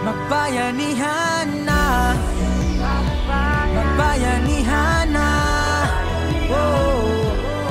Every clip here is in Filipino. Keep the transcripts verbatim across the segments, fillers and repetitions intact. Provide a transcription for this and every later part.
Magbayanihan na, magbayanihan na, oh.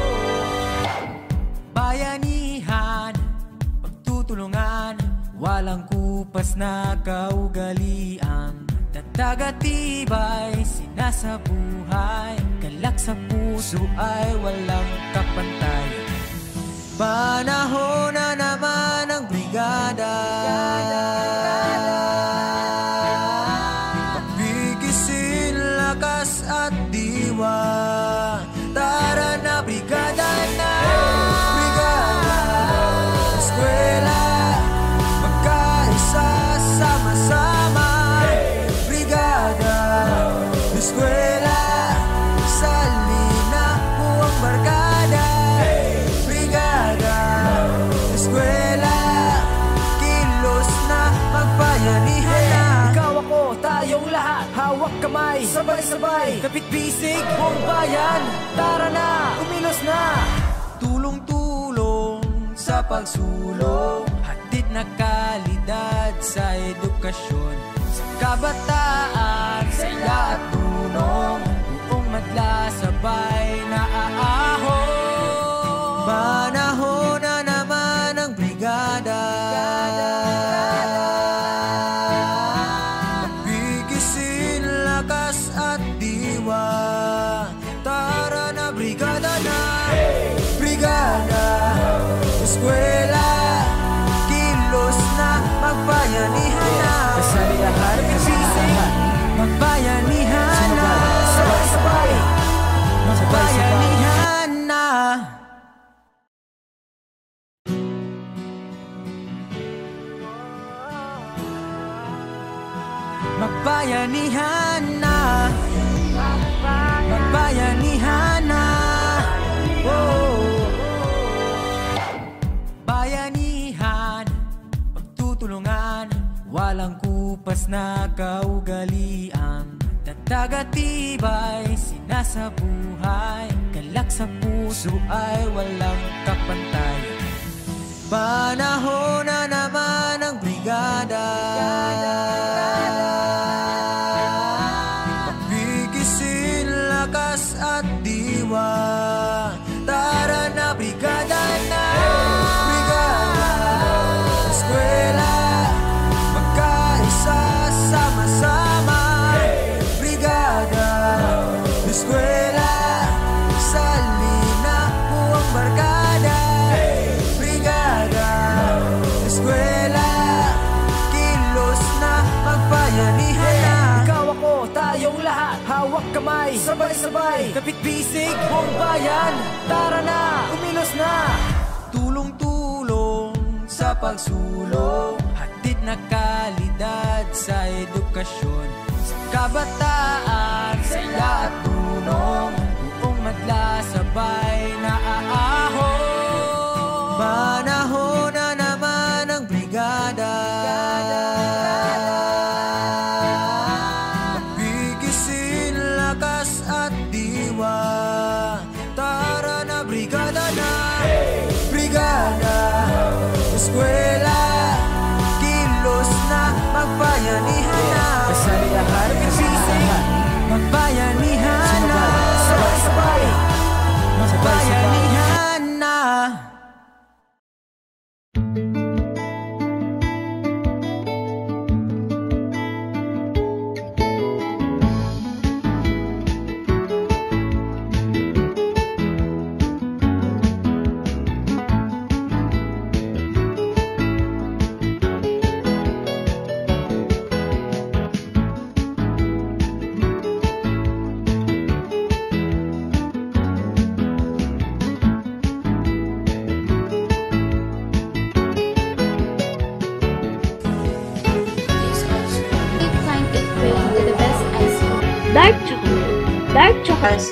Bayanihan, pagtutulungan, walang kupas na kaugalian. Tatag at tibay, sinasabuhay, galak sa puso ay walang kapantay. Panahon na naman ang brigada, pagbigisin lakas at diwa. Tara na brigada na, brigada, eskwela, magkaisa, sama-sama. Brigada, eskwela, salina mo ang barkada. Brigada, eskwela, kilos na, magbayanihan na. Ikaw ako, tayong lahat, hawak kamay, sabay-sabay, kapit bisig, buong bayan. Tara na, umilos na. Tulong-tulong sa pagsulong, hatid na kalidad sa edukasyon. Sa kabataan, saya at tulong, buong madla sabay na aahon. Panahon na naman ang brigada, pagbigisin lakas at diwa. Tara na brigada na, brigada, eskwela, kilos na, magbayanihan na. Kasalihan, kasalihan, magbayanihan na. Sabay-sabay, magbayanihan na. Magbayanihan na, magbayanihan na, oh. Bayanihan, pagtutulungan, walang kupas na kaugalian. Tatag at tibay, sinasabuhay, galak sa puso ay walang kapantay. Panahon na naman ang brigada, pagbigisin lakas at diwa. Tara na brigada na, brigada, eskwela, magkaisa, sama-sama. Brigada, eskwela, salina mo ang barkada. Brigada, eskwela, kilos na, magbayanihan na. Ikaw ako, tayong lahat, hawak kamay, sabay-sabay, kapit bisig, buong bayan. Tara na, umilos na. Tulong-tulong sa pagsulong, hatid na kalidad sa edukasyon. Sa kabataan, saya at tulong, buong madla sabay na aahon. Panahon na naman ang brigada, pagbigisin lakas at diwa. Tara na brigada na, brigada, eskwela, kilos na, magbayanihan na. Kasalihan, kasalihan, magbayanihan na. Sabay-sabay, magbayanihan na. Dark chocolate. Dark chocolate.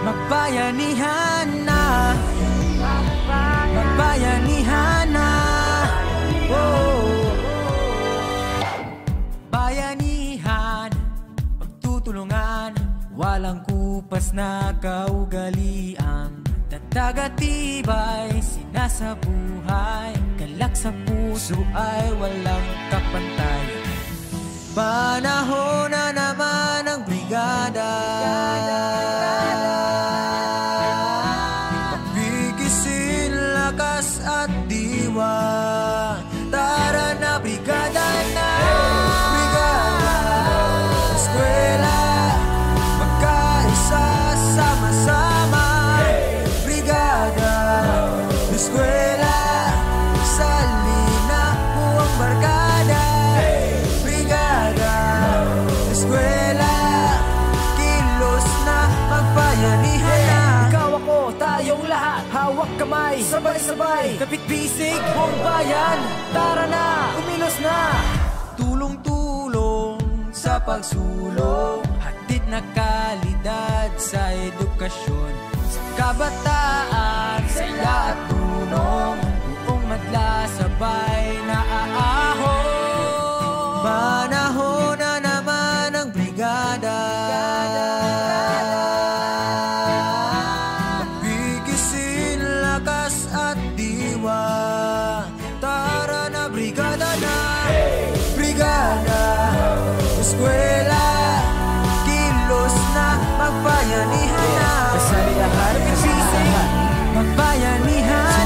magbayanihan na, magbayanihan na. Oh, bayanihan, pagtutulungan, walang kupas na kaugalian. Nagtagatibay, sinasabuhay, galak sa puso ay walang kapantay. Panahon na naman ang brigada, pagbigisin lakas at diwa. Tara na brigada na, brigada, eskwela, magkaisa, sama-sama. Brigada, eskwela, salina mo ang barkada. Brigada, eskwela, kilos na, magbayanihan na. Ikaw ako, tayong lahat, hawak kamay, sabay-sabay, kapit-bisig, buong bayan. Tara na, kumilos na. Tulong-tulong sa pagsulong, hatid na kalidad sa edukasyon. Sa kabataan, sila at tunong, buong madla sabay na aahon. Panahon na naman ang brigada, pagbigisin lakas at diwa. Tara na brigada na, brigada, eskwela, kilos na, magbayanihan na. Kasalihan, kasalihan, magbayanihan.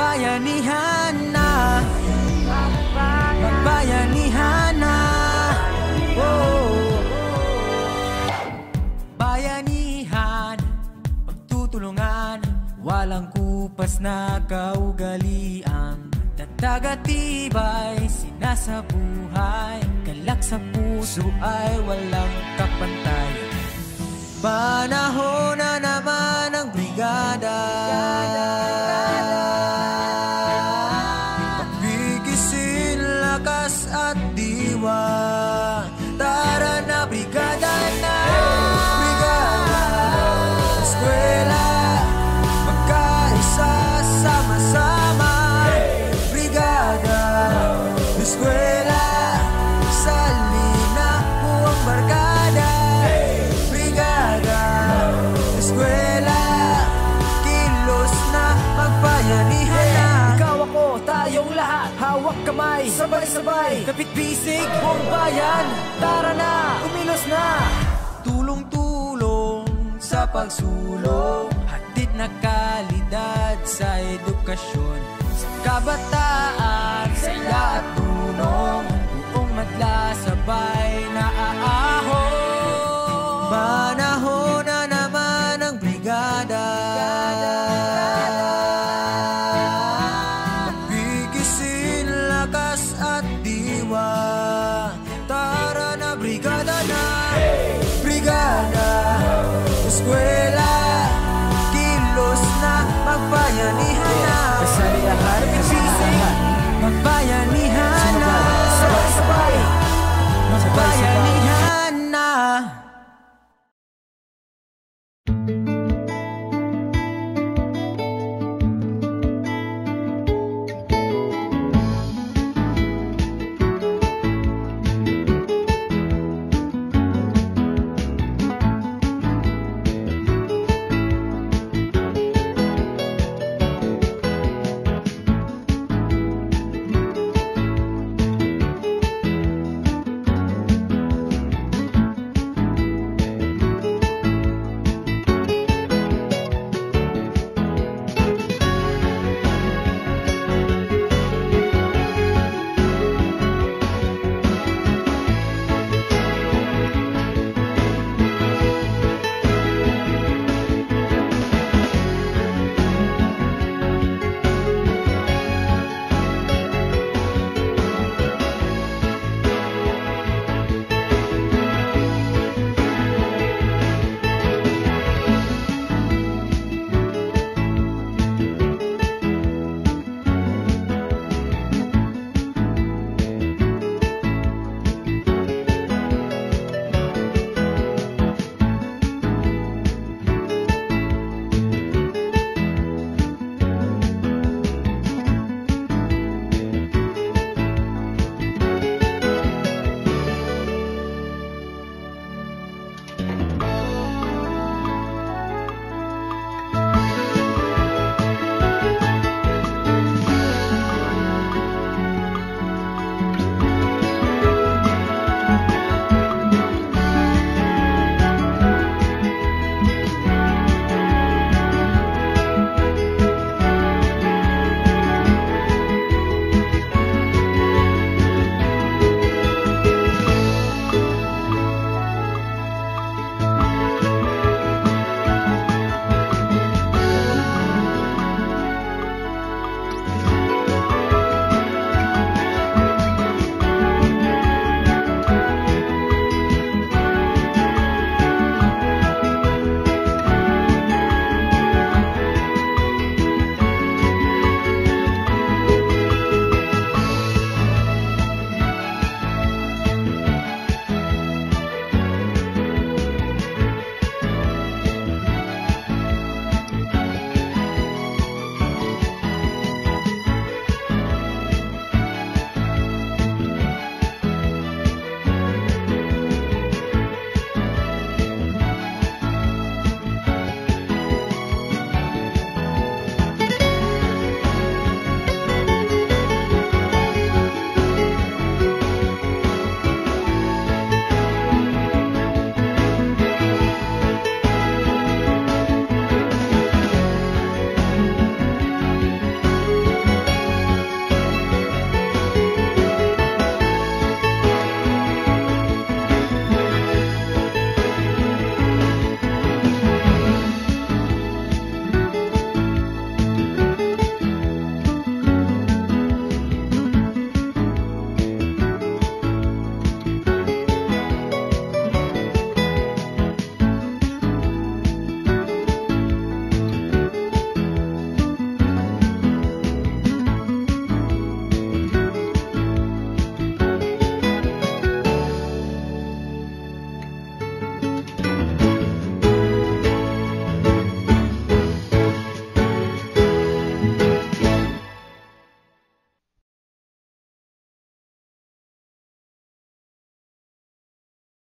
Magbayanihan na, magbayanihan na, oh. Bayanihan, pagtutulungan, walang kupas na kaugalian. Nagtagatibay, sinasabuhay, galak sa puso ay walang kapantay. Panahon na naman ng brigada, pagbigisin lakas at diwa. Tara na brigada na, brigada, eskwela, magkaisa, sama-sama. Brigada, eskwela, salina mo ang barkada. Brigada, eskwela, kilos na, magbayanihan na. Ikaw ako, tayong lahat, hawak kamay, sabay-sabay, kapit bisig, buong bayan. Tara na, kumilos na. Tulong-tulong sa pagsulong, hatid na kalidad sa edukasyon. Sa kabataan, saya at tulong, buong madla sabay na aahon. Panahon na naman ng brigada, pagbigisin lakas at diwa. Tara na brigada na, brigada, eskwela, kilos na, magbayanihan na. Kasali ang harap ng sisig, magbayanihan na. Sabay-sabay, magbayanihan na.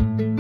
chocolate.